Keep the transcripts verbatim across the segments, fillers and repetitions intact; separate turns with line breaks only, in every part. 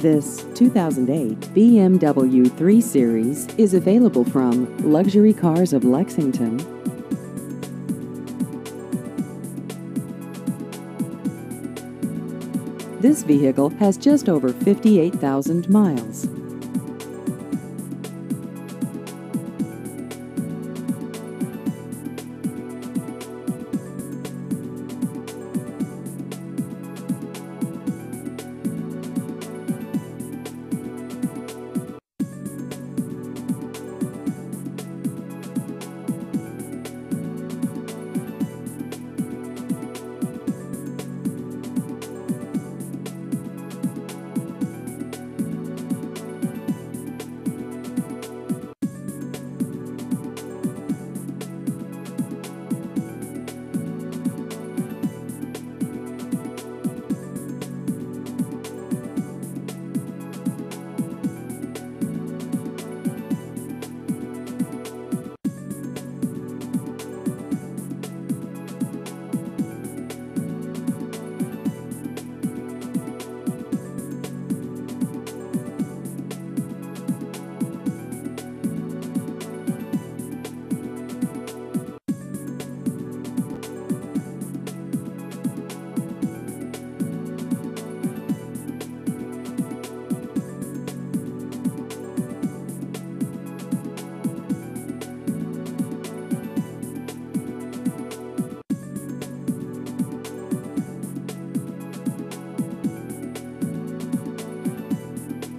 This two thousand eight B M W three Series is available from Luxury Cars of Lexington. This vehicle has just over fifty-eight thousand miles.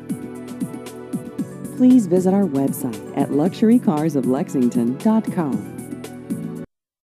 Please visit our website at luxury cars of lexington dot com.